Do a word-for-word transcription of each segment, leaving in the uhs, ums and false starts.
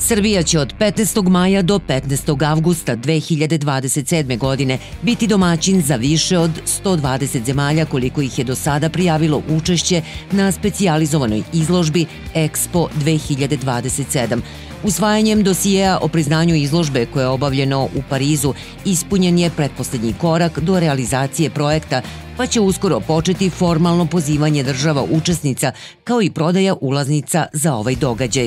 Srbija će od petnaestog maja do petnaestog avgusta dve hiljade dvadeset sedme. godine biti domaćin za više od sto dvadeset zemalja koliko ih je do sada prijavilo učešće na specijalizovanoj izložbi Expo dve hiljade dvadeset sedam. Usvajanjem dosijeja o priznanju izložbe koje je obavljeno u Parizu ispunjen je pretposlednji korak do realizacije projekta, pa će uskoro početi formalno pozivanje država učesnica kao i prodaja ulaznica za ovaj događaj.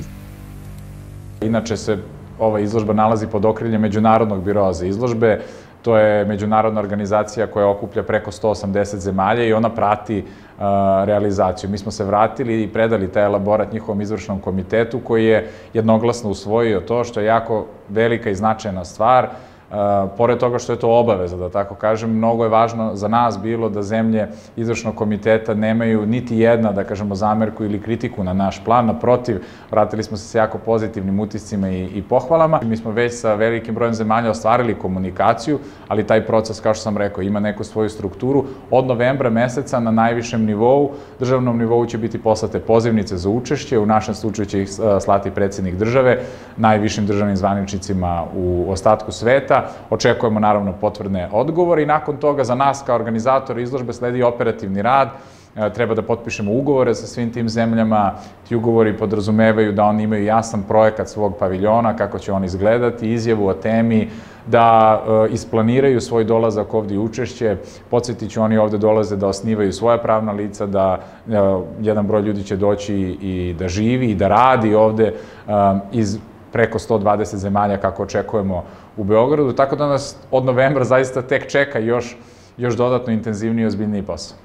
Inače se ova izložba nalazi pod okriljem Međunarodnog biroa za izložbe. To je međunarodna organizacija koja okuplja preko sto osamdeset zemalja i ona prati realizaciju. Mi smo se vratili i predali taj elaborat njihovom izvršnom komitetu koji je jednoglasno usvojio to, što je jako velika i značajna stvar. Pored toga što je to obaveza, da tako kažem, mnogo je važno za nas bilo da zemlje izvršnog komiteta nemaju niti jedna, da kažemo, zamerku ili kritiku na naš plan. Naprotiv, vratili smo se s jako pozitivnim utiscima i pohvalama. Mi smo već sa velikim brojem zemalja ostvarili komunikaciju, ali taj proces, kao što sam rekao, ima neku svoju strukturu. Od novembra meseca na najvišem nivou, državnom nivou će biti poslate pozivnice za učešće. U našem slučaju će ih slati predsjednik države, najvišim državnim zvaničnicima u ostatku sveta. Očekujemo naravno potvrdne odgovore i nakon toga za nas kao organizator izložbe sledi operativni rad. Treba da potpišemo ugovore sa svim tim zemljama. Ti ugovori podrazumevaju da oni imaju jasan projekat svog paviljona, kako će on izgledati, izjavu o temi, da isplaniraju svoj dolazak ovdje i učešće. Podsjetit ću, oni ovdje dolaze da osnivaju svoja pravna lica, da jedan broj ljudi će doći i da živi i da radi ovdje iz preko sto dvadeset zemalja kako očekujemo u Beogradu, tako da nas od novembra zaista tek čeka još, još dodatno intenzivniji i ozbiljniji posao.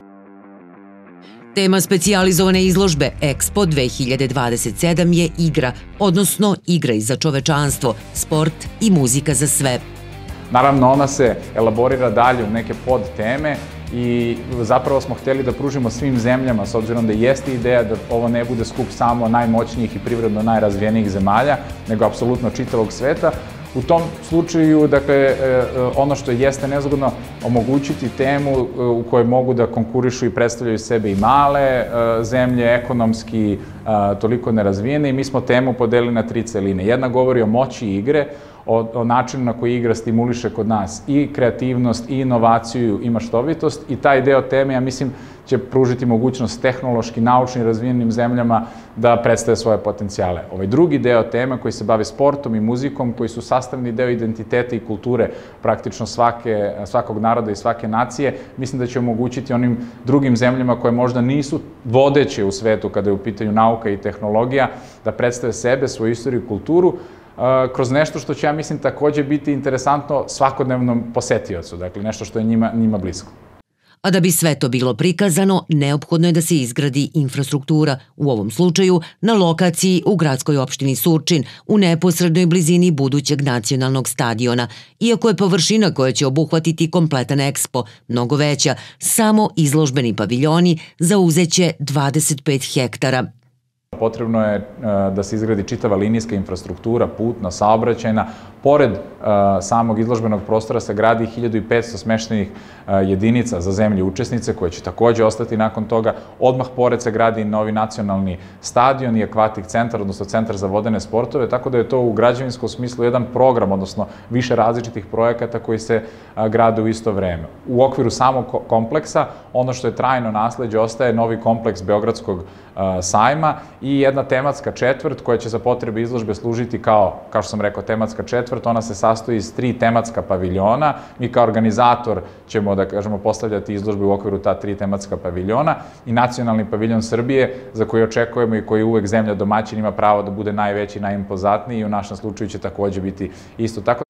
Tema specijalizovane izložbe Expo dve hiljade dvadeset sedam je igra, odnosno igra i za čovečanstvo, sport i muzika za sve. Naravno, ona se elaborira dalje u neke podteme i zapravo smo htjeli da pružimo svim zemljama, s obzirom da jeste ideja da ovo ne bude skup samo najmoćnijih i privredno najrazvijenijih zemalja, nego apsolutno čitavog sveta. U tom slučaju, dakle, ono što jeste nezgodno, omogućiti temu u kojoj mogu da konkurišu i predstavljaju sebe i male zemlje, ekonomski toliko nerazvijene, i mi smo temu podelili na tri celine. Jedna govori o moći igre, o načinu na koji igra stimuliše kod nas i kreativnost, i inovaciju, i maštovitost, i taj deo teme, ja mislim, će pružiti mogućnost tehnološki, naučni razvijenim zemljama da predstave svoje potencijale. Ovaj drugi deo teme koji se bavi sportom i muzikom, koji su sastavni deo identiteta i kulture praktično svake, svakog naroda i svake nacije, mislim da će omogućiti onim drugim zemljama koje možda nisu vodeće u svetu kada je u pitanju nauka i tehnologija, da predstave sebe, svoju istoriju i kulturu, kroz nešto što će, ja mislim, također biti interesantno svakodnevnom posetiocu, dakle nešto što je njima, njima blisko. A da bi sve to bilo prikazano, neophodno je da se izgradi infrastruktura, u ovom slučaju na lokaciji u gradskoj opštini Surčin, u neposrednoj blizini budućeg nacionalnog stadiona. Iako je površina koja će obuhvatiti kompletan Expo mnogo veća, samo izložbeni paviljoni zauzeće dvadeset pet hektara. Potrebno je da se izgradi čitava linijska infrastruktura, putna, saobraćajna. Pored samog izložbenog prostora se gradi hiljadu i petsto smeštenih jedinica za zemlje učesnice, koje će također ostati nakon toga. Odmah pored se gradi novi nacionalni stadion i akvatik centar, odnosno centar za vodene sportove, tako da je to u građevinskom smislu jedan program, odnosno više različitih projekata koji se grade u isto vreme. U okviru samog kompleksa, ono što je trajno nasleđe, ostaje novi kompleks Beogradskog sajma i jedna tematska četvrt koja će za potrebe izložbe služiti kao, kao što sam rekao, tematska četvrt. Ona se sastoji iz tri tematska paviljona. Mi kao organizator ćemo, da kažemo, postavljati izložbe u okviru ta tri tematska paviljona i nacionalni paviljon Srbije, za koji očekujemo i koji uvek zemlja domaćin ima pravo da bude najveći, najimpozantniji, i u našem slučaju će također biti isto tako.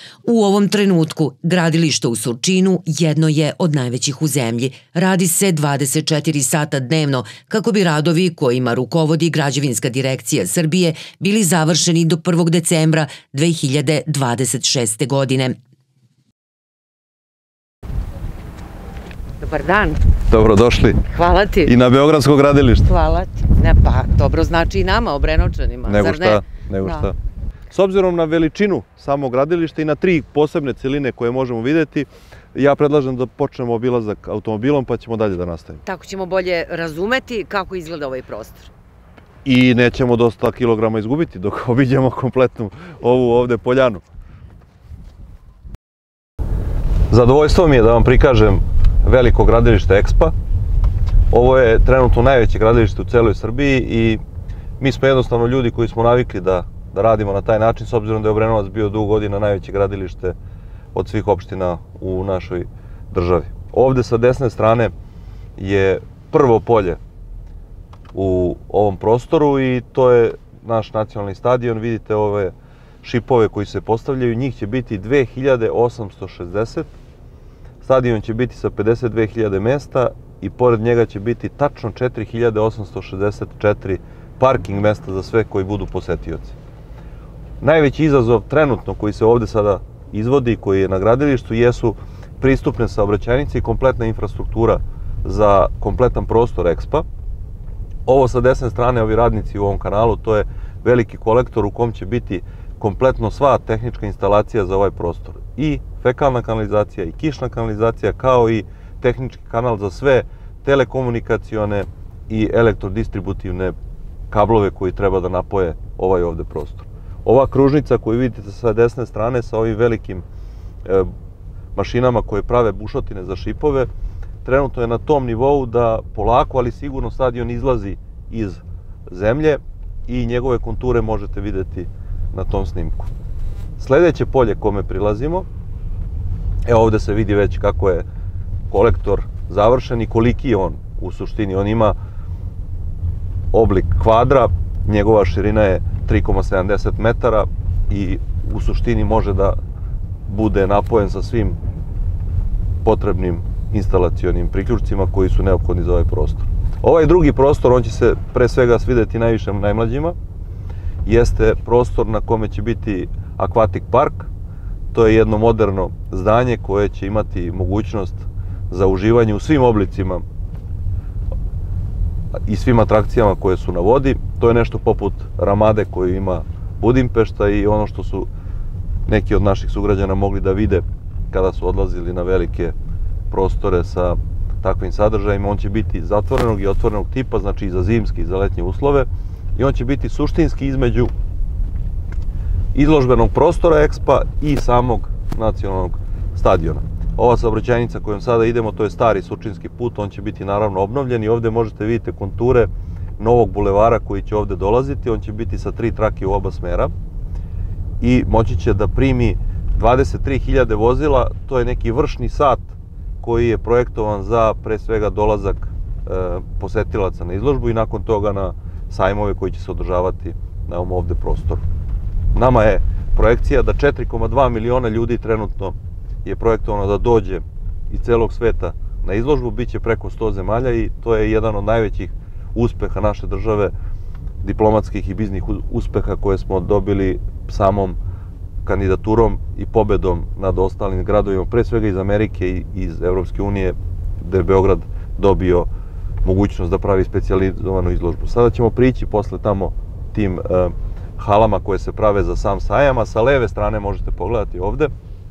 U ovom trenutku gradilište u Surčinu jedno je od najvećih u zemlji. Radi se dvadeset četiri sata dnevno kako bi radovi kojima rukovodi Građevinska direkcija Srbije bili završeni do prvog decembra dve hiljade dvadeset šeste. godine. Dobar dan. Dobrodošli. Hvala ti. I na Beogradsko gradilište. Hvala ti. Ne, pa dobro znači i nama, Obrenočanima. Nego šta, nego šta. S obzirom na veličinu samog gradilišta i na tri posebne celine koje možemo vidjeti, ja predlažem da počnemo obilazak automobilom pa ćemo dalje da nastavimo. Tako ćemo bolje razumeti kako izgleda ovaj prostor. i nećemo dosta kilograma izgubiti dok obiđemo kompletnu ovu ovde poljanu. Zadovoljstvo mi je da vam prikažem veliko gradilište Expa. Ovo je trenutno najveće gradilište u celoj Srbiji i mi smo jednostavno ljudi koji smo navikli da, da radimo na taj način, s obzirom da je Obrenovac bio dugo godina najveće gradilište od svih opština u našoj državi. Ovde sa desne strane je prvo polje u ovom prostoru i to je naš nacionalni stadion. Vidite ove šipove koji se postavljaju, njih će biti dve hiljade osamsto šezdeset. Stadion će biti sa pedeset dve hiljade mesta i pored njega će biti tačno četiri hiljade osamsto šezdeset četiri parking mesta za sve koji budu posetioci. Najveći izazov trenutno koji se ovde sada izvodi, koji je na gradilištu, jesu pristupne saobraćajnice i kompletna infrastruktura za kompletan prostor Expa. Ovo sa desne strane, ovi radnici u ovom kanalu, to je veliki kolektor u kom će biti kompletno sva tehnička instalacija za ovaj prostor. I fekalna kanalizacija i kišna kanalizacija, kao i tehnički kanal za sve telekomunikacione i elektrodistributivne kablove koji treba da napoje ovaj ovde prostor. Ova kružnica koju vidite sa desne strane sa ovim velikim e, mašinama koje prave bušotine za šipove, trenutno je na tom nivou da polako, ali sigurno stadion izlazi iz zemlje i njegove konture možete videti na tom snimku. Sledeće polje kome prilazimo, evo ovde se vidi već kako je kolektor završen i koliki je on u suštini. On ima oblik kvadra, njegova širina je tri zarez sedamdeset metara i u suštini može da bude napojen sa svim potrebnim instalacionim priključcima koji su neophodni za ovaj prostor. Ovaj drugi prostor, on će se pre svega svideti najviše najmlađima, jeste prostor na kome će biti Aquatic Park. To je jedno moderno zdanje koje će imati mogućnost za uživanje u svim oblicima i svim atrakcijama koje su na vodi. To je nešto poput Ramade koju ima Budimpešta i ono što su neki od naših sugrađana mogli da vide kada su odlazili na velike prostore sa takvim sadržajima. On će biti zatvorenog i otvorenog tipa, znači i za zimske i za letnje uslove, i on će biti suštinski između izložbenog prostora Expa i samog nacionalnog stadiona. Ova saobraćajnica kojom sada idemo, to je stari Surčinski put, on će biti naravno obnovljen i ovde možete vidjeti konture novog bulevara koji će ovde dolaziti. On će biti sa tri trake u oba smera i moći će da primi dvadeset tri hiljade vozila. To je neki vršni sat koji je projektovan za pre svega dolazak e, posetilaca na izložbu i nakon toga na sajmove koji će se održavati na ovom ovde prostoru. Nama je projekcija da četiri zarez dva miliona ljudi trenutno je projektovano da dođe iz celog sveta na izložbu, bit će preko sto zemalja i to je jedan od najvećih uspeha naše države, diplomatskih i biznih uspeha koje smo dobili samom kandidaturom i pobedom nad ostalim gradovima, pre svega iz Amerike i iz Evropske unije, gde je Beograd dobio mogućnost da pravi specijalizovanu izložbu. Sada ćemo prići posle tamo tim e, halama koje se prave za sam sajam, a sa leve strane možete pogledati ovde.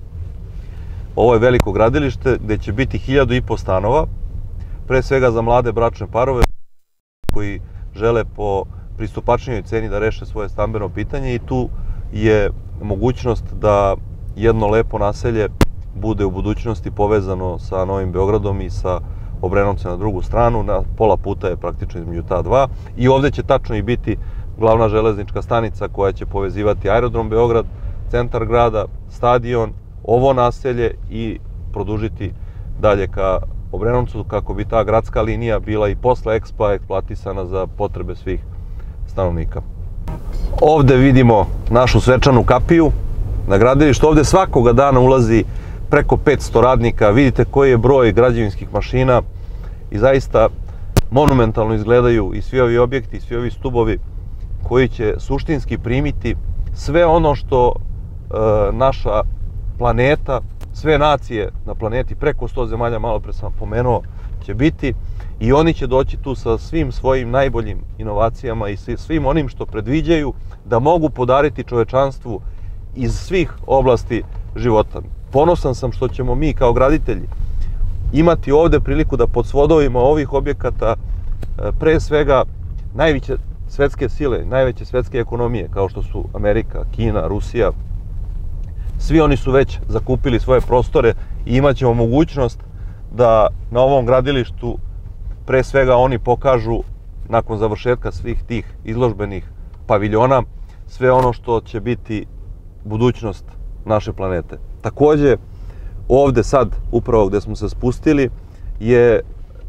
Ovo je veliko gradilište gde će biti hiljadu i po stanova, pre svega za mlade bračne parove koji žele po pristupačnijoj ceni da reše svoje stambeno pitanje i tu je mogućnost da jedno lepo naselje bude u budućnosti povezano sa Novim Beogradom i sa Obrenovcem na drugu stranu. Na pola puta je praktično između ta dva i ovde će tačno i biti glavna železnička stanica koja će povezivati aerodrom Beograd, centar grada, stadion, ovo naselje i produžiti dalje ka Obrenovcu kako bi ta gradska linija bila i posle Expa eksploatisana za potrebe svih stanovnika. Ovde vidimo našu svečanu kapiju na gradilištu. Ovde svakoga dana ulazi preko petsto radnika. Vidite koji je broj građevinskih mašina i zaista monumentalno izgledaju i svi ovi objekti, i svi ovi stubovi koji će suštinski primiti sve ono što e, naša planeta, sve nacije na planeti, preko sto zemalja, malo pre sam pomenuo, će biti i oni će doći tu sa svim svojim najboljim inovacijama i svim onim što predviđaju da mogu podariti čovečanstvu iz svih oblasti života. Ponosan sam što ćemo mi kao graditelji imati ovde priliku da pod svodovima ovih objekata pre svega najveće svetske sile, najveće svetske ekonomije, kao što su Amerika, Kina, Rusija, svi oni su već zakupili svoje prostore i imat ćemo mogućnost da na ovom gradilištu pre svega oni pokažu nakon završetka svih tih izložbenih paviljona sve ono što će biti budućnost naše planete. Takođe, ovde sad, upravo gde smo se spustili, je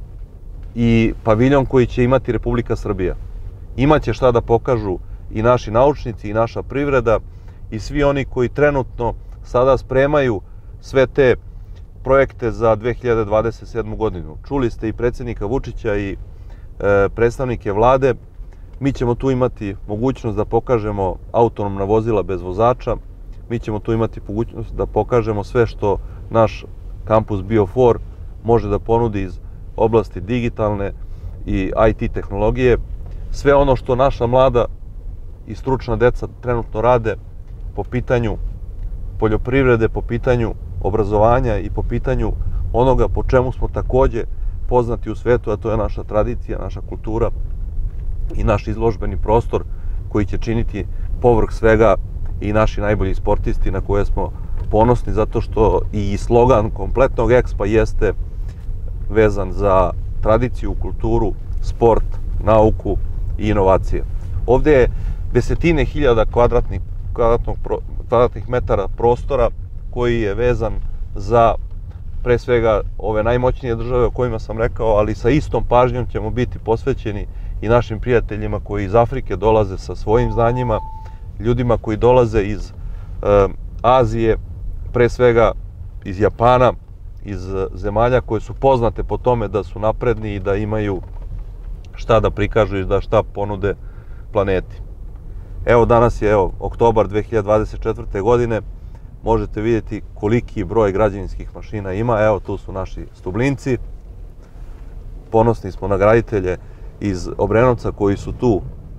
i paviljon koji će imati Republika Srbija. Imaće šta da pokažu i naši naučnici i naša privreda i svi oni koji trenutno sada spremaju sve te projekte za dve hiljade dvadeset sedmu godinu. Čuli ste i predsjednika Vučića i e, predstavnike vlade. Mi ćemo tu imati mogućnost da pokažemo autonomna vozila bez vozača. Mi ćemo tu imati mogućnost da pokažemo sve što naš kampus Biofor može da ponudi iz oblasti digitalne i I T tehnologije. Sve ono što naša mlada i stručna deca trenutno rade po pitanju poljoprivrede, po pitanju obrazovanja i po pitanju onoga po čemu smo takođe poznati u svetu, a to je naša tradicija, naša kultura i naš izložbeni prostor koji će činiti povrh svega i naši najbolji sportisti na koje smo ponosni, zato što i slogan kompletnog Expa jeste vezan za tradiciju, kulturu, sport, nauku i inovacije. Ovde je desetine hiljada kvadratnih, kvadratnog, kvadratnih metara prostora koji je vezan za pre svega ove najmoćnije države o kojima sam rekao, ali sa istom pažnjom ćemo biti posvećeni i našim prijateljima koji iz Afrike dolaze sa svojim znanjima, ljudima koji dolaze iz e, Azije, pre svega iz Japana, iz zemalja koje su poznate po tome da su napredni i da imaju šta da prikažu i da šta ponude planeti. Evo danas je evo, oktobar dve hiljade dvadeset četvrte. godine, možete vidjeti koliki broj građevinskih mašina ima. Evo tu su naši Stublinci, ponosni smo na graditelje iz Obrenovca koji su tu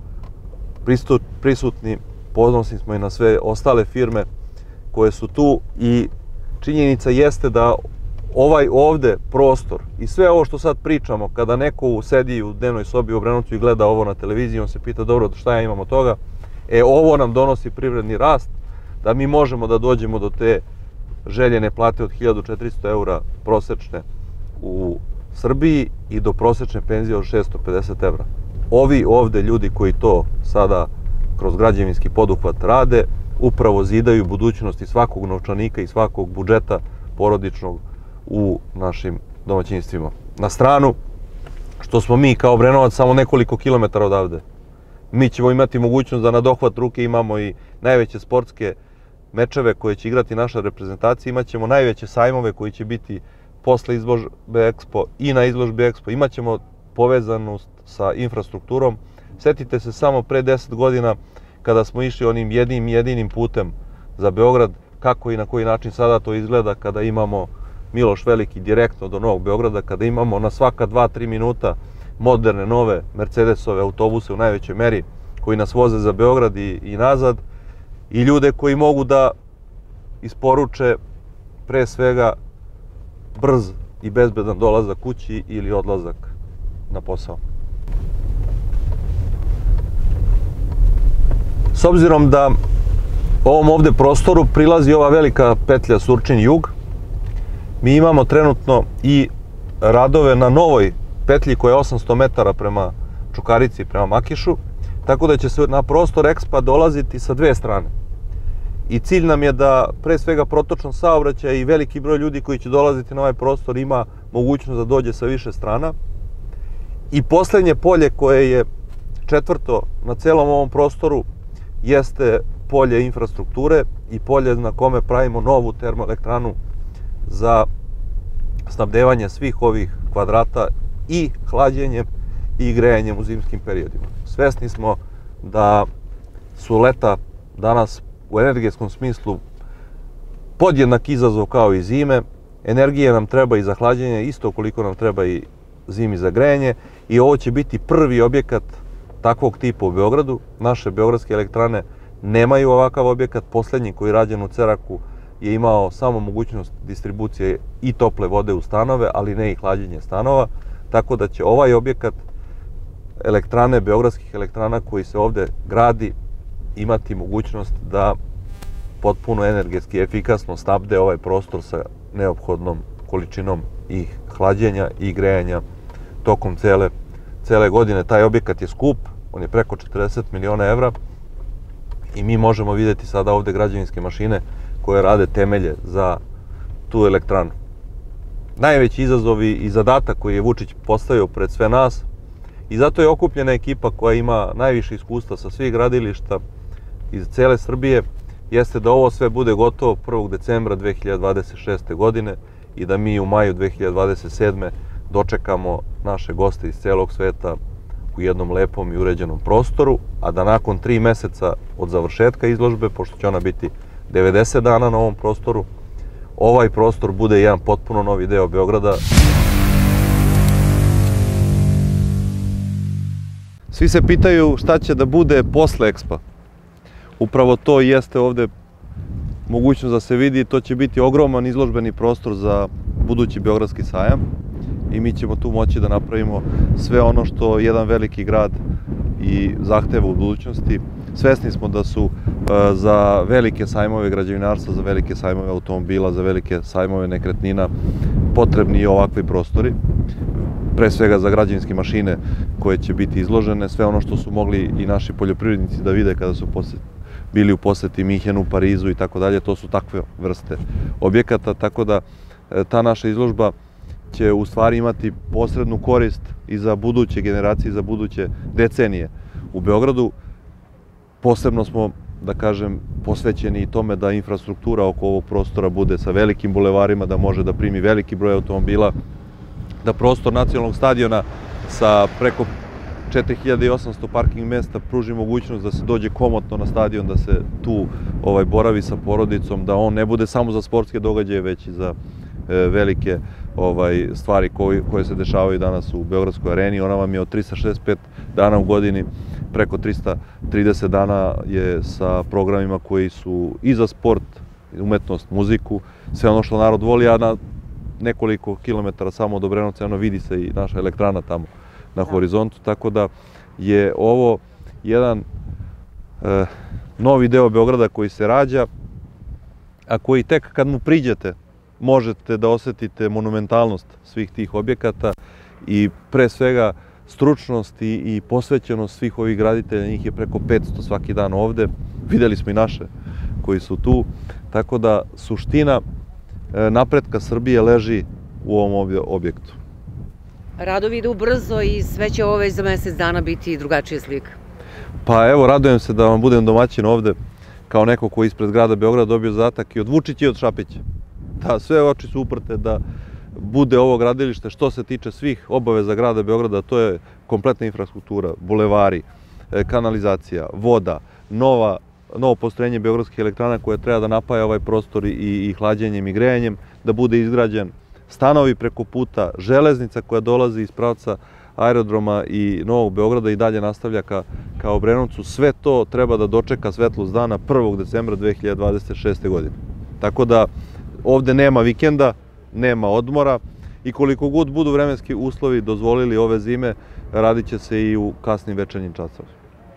prisutni, ponosni smo i na sve ostale firme koje su tu i činjenica jeste da ovaj ovde prostor i sve ovo što sad pričamo, kada neko sedi u dnevnoj sobi u Obrenovcu i gleda ovo na televiziji, on se pita dobro šta ja imam od toga, e ovo nam donosi privredni rast, da mi možemo da dođemo do te željene plate od hiljadu četiristo eura prosečne u Srbiji i do prosečne penzije od šesto pedeset evra. Ovi ovde ljudi koji to sada kroz građevinski poduhvat rade, upravo zidaju budućnosti svakog novčanika i svakog budžeta porodičnog u našim domaćinstvima. Na stranu što smo mi kao Obrenovac samo nekoliko kilometara odavde. Mi ćemo imati mogućnost da na dohvat ruke imamo i najveće sportske mečeve koje će igrati naša reprezentacija, imaćemo najveće sajmove koji će biti posle izložbe Expo i na izložbi Expo, imaćemo povezanost sa infrastrukturom. Setite se samo pre deset godina kada smo išli onim jednim jedinim putem za Beograd, kako i na koji način sada to izgleda kada imamo Miloš Veliki direktno do Novog Beograda, kada imamo na svaka dva tri minuta moderne, nove Mercedesove autobuse u najvećoj meri koji nas voze za Beograd i, i nazad i ljude koji mogu da isporuče pre svega brz i bezbedan dolazak kući ili odlazak na posao. S obzirom da ovom ovde prostoru prilazi ova velika petlja Surčin-Jug, mi imamo trenutno i radove na novoj petlji koja je osamsto metara prema Čukarici, prema Makišu, tako da će se na prostor Expa dolaziti sa dve strane. I cilj nam je da pre svega protočan saobraćaj i veliki broj ljudi koji će dolaziti na ovaj prostor ima mogućnost da dođe sa više strana. I poslednje polje koje je četvrto na celom ovom prostoru jeste polje infrastrukture i polje na kome pravimo novu termoelektranu za snabdevanje svih ovih kvadrata i hlađenjem i grejanjem u zimskim periodima. Svesni smo da su leta danas u energetskom smislu podjednak izazov kao i zime. Energije nam treba i za hlađenje, isto koliko nam treba i zimi za grejanje i ovo će biti prvi objekat takvog tipa u Beogradu. Naše beogradske elektrane nemaju ovakav objekat. Poslednji koji je rađen u Ceraku je imao samo mogućnost distribucije i tople vode u stanove, ali ne i hlađenje stanova. Tako da će ovaj objekat elektrane, beogradskih elektrana koji se ovde gradi, imati mogućnost da potpuno energetski efikasno snabde ovaj prostor sa neophodnom količinom i hlađenja i grejanja tokom cele, cele godine. Taj objekat je skup, on je preko četrdeset miliona evra i mi možemo vidjeti sada ovde građevinske mašine koje rade temelje za tu elektranu. Najveći izazovi i zadatak koji je Vučić postavio pred sve nas i zato je okupljena ekipa koja ima najviše iskustva sa svih gradilišta iz cele Srbije, jeste da ovo sve bude gotovo prvog decembra dve hiljade dvadeset šeste. godine i da mi u maju dve hiljade dvadeset sedme. dočekamo naše goste iz celog sveta u jednom lepom i uređenom prostoru, a da nakon tri meseca od završetka izložbe, pošto će ona biti devedeset dana na ovom prostoru, ovaj prostor bude jedan potpuno novi deo Beograda. Svi se pitaju šta će da bude posle Expa. Upravo to jeste ovde mogućnost da se vidi, to će biti ogroman izložbeni prostor za budući Beogradski sajam i mi ćemo tu moći da napravimo sve ono što jedan veliki grad i zahteva u budućnosti. Svesni smo da su za velike sajmove građevinarstva, za velike sajmove automobila, za velike sajmove nekretnina potrebni i ovakvi prostori. Pre svega za građevinske mašine koje će biti izložene, sve ono što su mogli i naši poljoprivrednici da vide kada su bili u poseti Minhenu, Parizu i tako dalje, to su takve vrste objekata, tako da ta naša izložba će u stvari imati posrednu korist i za buduće generacije, i za buduće decenije u Beogradu. Posebno smo, da kažem, posvećeni i tome da infrastruktura oko ovog prostora bude sa velikim bulevarima, da može da primi veliki broj automobila, da prostor nacionalnog stadiona sa preko četiri hiljade osamsto parking mesta pruži mogućnost da se dođe komotno na stadion, da se tu ovaj, boravi sa porodicom, da on ne bude samo za sportske događaje, već i za e, velike ovaj, stvari koje, koje se dešavaju danas u Beogradskoj areni. Ona vam je od trista šezdeset pet dana u godini, preko trista trideset dana je sa programima koji su i za sport, umetnost, muziku, sve ono što narod voli, a na nekoliko kilometara samo od Obrenovca, ono vidi se i naša elektrana tamo na horizontu, tako da je ovo jedan e, novi deo Beograda koji se rađa, a koji tek kad mu priđete možete da osetite monumentalnost svih tih objekata i pre svega stručnost i, i posvećenost svih ovih graditelja, njih je preko petsto svaki dan ovde, videli smo i naše koji su tu, tako da suština napretka Srbije leži u ovom objektu. Radovi idu brzo i sve će ovo već za mesec dana biti drugačija slika. Pa evo, radujem se da vam budem domaćin ovde, kao neko koji ispred grada Beograda dobio zadatak i od Vučića i od Šapića. Da, sve oči su uprte da bude ovo gradilište što se tiče svih obaveza grada Beograda, to je kompletna infrastruktura, bulevari, kanalizacija, voda, nova novo postrojenje beogradskih elektrana koje treba da napaja ovaj prostor i, i hlađenjem i grejanjem, da bude izgrađen stanovi preko puta, železnica koja dolazi iz pravca aerodroma i Novog Beograda i dalje nastavlja ka, ka Obrenovcu. Sve to treba da dočeka svetlost dana prvog decembra dve hiljade dvadeset šeste. godine. Tako da ovde nema vikenda, nema odmora i koliko god budu vremenski uslovi dozvolili ove zime, radit će se i u kasnim večernjim časovima.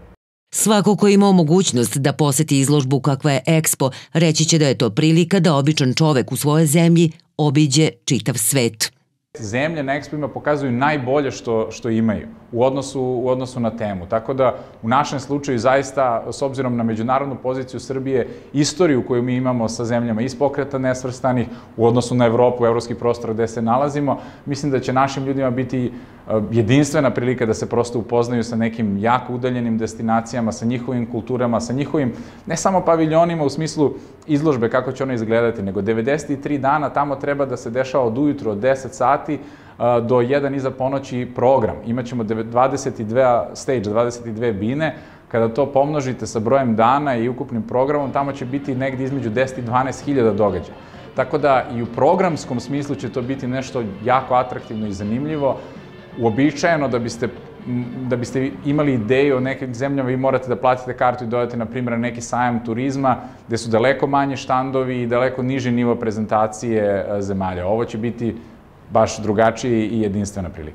Svako ko je imao mogućnost da poseti izložbu kakva je Expo, reći će da je to prilika da običan čovek u svojoj zemlji obiđe čitav svet. Zemlje na Expima pokazuju najbolje što, što imaju u odnosu, u odnosu na temu. Tako da u našem slučaju zaista, s obzirom na međunarodnu poziciju Srbije, istoriju koju mi imamo sa zemljama iz Pokreta nesvrstanih u odnosu na Evropu, evropski prostor gde se nalazimo, mislim da će našim ljudima biti jedinstvena prilika da se prosto upoznaju sa nekim jako udaljenim destinacijama, sa njihovim kulturama, sa njihovim ne samo paviljonima u smislu izložbe kako će ono izgledati, nego devedeset tri dana tamo treba da se dešava od ujutro od deset sati do jedan iza ponoći program. Imaćemo dvadeset dve stage, dvadeset dve bine. Kada to pomnožite sa brojem dana i ukupnim programom, tamo će biti negdje između deset i dvanaest hiljada događaja. Tako da i u programskom smislu će to biti nešto jako atraktivno i zanimljivo. Uobičajeno da biste, da biste imali ideju o nekim zemljama, vi morate da platite kartu i dodate, na primjer, neki sajam turizma, gde su daleko manje štandovi i daleko niži nivo prezentacije zemalja. Ovo će biti baš drugačiji i jedinstvena prilika.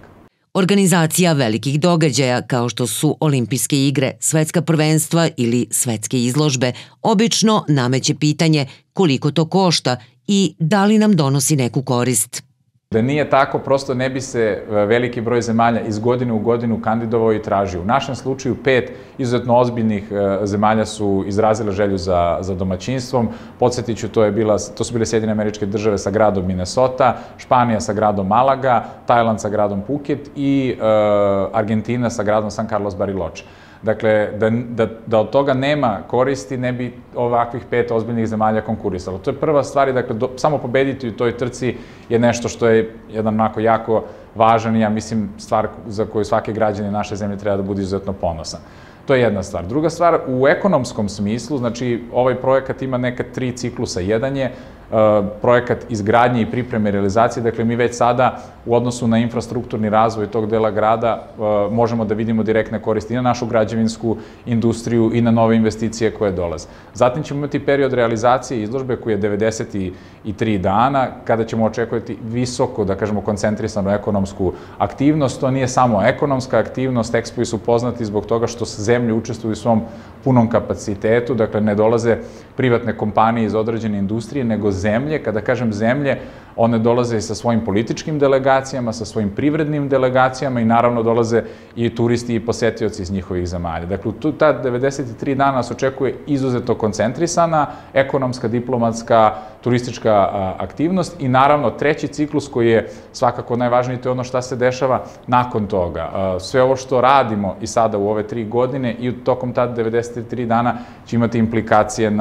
Organizacija velikih događaja kao što su olimpijske igre, svetska prvenstva ili svetske izložbe obično nameće pitanje koliko to košta i da li nam donosi neku korist. Da nije tako, prosto ne bi se veliki broj zemalja iz godine u godinu kandidovao i tražio. U našem slučaju pet izuzetno ozbiljnih zemalja su izrazile želju za, za domaćinstvom. Podsjetit ću, to, je bila, to su bile Sjedinjene Američke Države sa gradom Minnesota, Španija sa gradom Malaga, Tajland sa gradom Phuket i e, Argentina sa gradom San Carlos Bariloche. Dakle, da, da, da od toga nema koristi, ne bi ovakvih pet ozbiljnih zemalja konkurisalo. To je prva stvar i dakle, do, samo pobediti u toj trci je nešto što je jedan onako jako važan i ja mislim stvar za koju svaki građanin naše zemlje treba da bude izuzetno ponosan. To je jedna stvar. Druga stvar, u ekonomskom smislu, znači ovaj projekat ima neka tri ciklusa. Jedan je projekat izgradnje i pripreme realizacije, dakle mi već sada u odnosu na infrastrukturni razvoj tog dela grada možemo da vidimo direktne koristi i na našu građevinsku industriju i na nove investicije koje dolaze. Zatim ćemo imati period realizacije izložbe koji je devedeset tri dana, kada ćemo očekivati visoko, da kažemo, koncentrisanu ekonomsku aktivnost. To nije samo ekonomska aktivnost, Expo su poznati zbog toga što se zemlje učestvuju u svom punom kapacitetu, dakle ne dolaze privatne kompanije iz određene industrije, nego zemlje. Kada kažem zemlje, one dolaze i sa svojim političkim delegacijama, sa svojim privrednim delegacijama i naravno dolaze i turisti i posetioci iz njihovih zemalja. Dakle, tu ta devedeset tri dana nas očekuje izuzetno koncentrisana ekonomska, diplomatska, turistička aktivnost i naravno treći ciklus koji je svakako najvažniji, to je ono šta se dešava nakon toga. Sve ovo što radimo i sada u ove tri godine i tokom ta devedeset tri dana će imati implikacije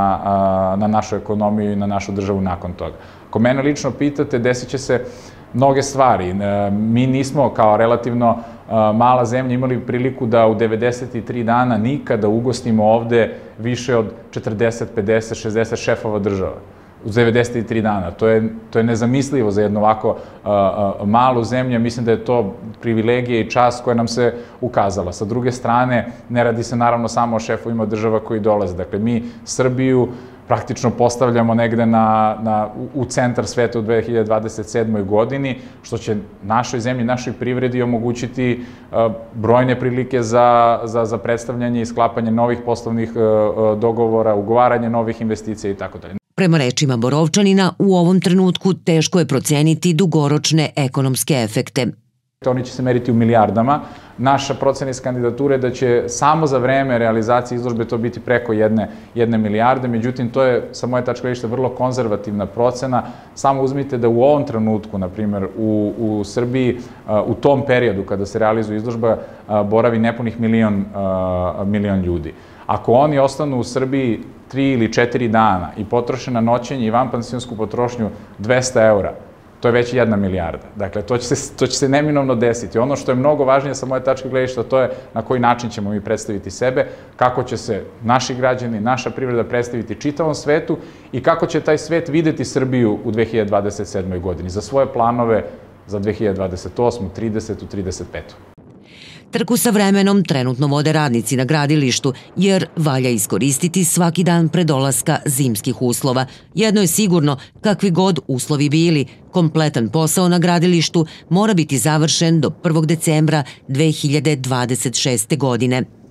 na, na našu ekonomiju i na našu državu nakon toga. Ako mene lično pitate, desit će se mnoge stvari. Mi nismo kao relativno mala zemlja imali priliku da u devedeset tri dana nikada ugostimo ovde više od četrdeset, pedeset, šezdeset šefova država. U devedeset tri dana. To je, to je nezamislivo za jednu ovako uh, uh, malu zemlju. Mislim da je to privilegija i čast koja nam se ukazala. Sa druge strane, ne radi se naravno samo o šefovima država koji dolaze. Dakle, mi Srbiju praktično postavljamo negde na, na, u centar sveta u dve hiljade dvadeset sedmoj godini, što će našoj zemlji, našoj privredi omogućiti uh, brojne prilike za, za, za predstavljanje i sklapanje novih poslovnih uh, dogovora, ugovaranje novih investicija i tako dalje. Prema rečima Borovčanina, u ovom trenutku teško je proceniti dugoročne ekonomske efekte. Oni će se meriti u milijardama. Naša procena iz kandidature je da će samo za vreme realizacije izložbe to biti preko jedne, jedne milijarde, međutim to je sa moje tačke gledišta vrlo konzervativna procena. Samo uzmite da u ovom trenutku, na primjer u, u Srbiji, u tom periodu kada se realizuje izložba, boravi nepunih milion, milion ljudi. Ako oni ostanu u Srbiji tri ili četiri dana i potroše na noćenje i vanpansionsku potrošnju dvesta eura, to je već jedna milijarda. Dakle, to će se, to će se neminovno desiti. Ono što je mnogo važnije sa moje tačke gledišta, to je na koji način ćemo mi predstaviti sebe, kako će se naši građani, naša privreda predstaviti čitavom svetu i kako će taj svet videti Srbiju u dve hiljade dvadeset sedmoj godini za svoje planove za dve hiljade dvadeset osmu, tridesetu, trideset petu. Trku sa vremenom trenutno vode radnici na gradilištu, jer valja iskoristiti svaki dan pre dolaska zimskih uslova. Jedno je sigurno, kakvi god uslovi bili, kompletan posao na gradilištu mora biti završen do prvog decembra dve hiljade dvadeset šeste godine.